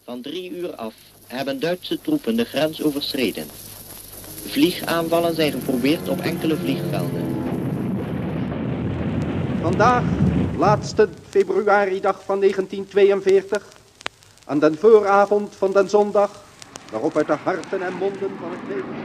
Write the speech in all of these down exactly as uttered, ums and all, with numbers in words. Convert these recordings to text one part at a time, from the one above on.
Van drie uur af hebben Duitse troepen de grens overschreden. Vliegaanvallen zijn geprobeerd op enkele vliegvelden. Vandaag, laatste februaridag van negentien tweeënveertig, aan den vooravond van den zondag, waarop uit de harten en monden van het leven...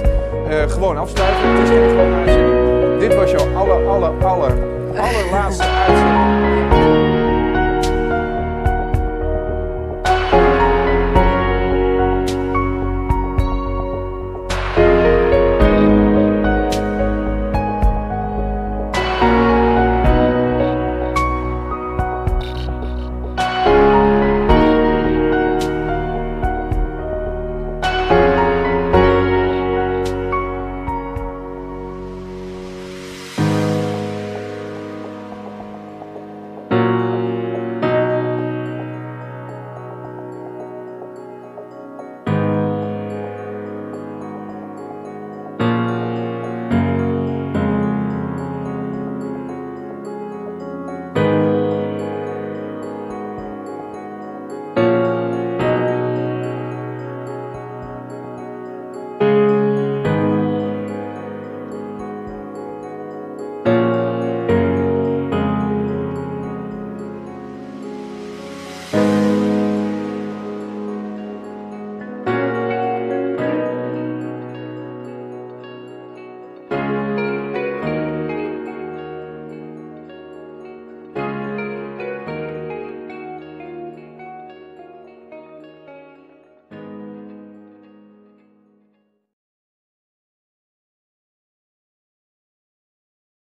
Gewoon afsluiten. Het is geen gewone uitzending. Dit was jouw aller, aller, aller, allerlaatste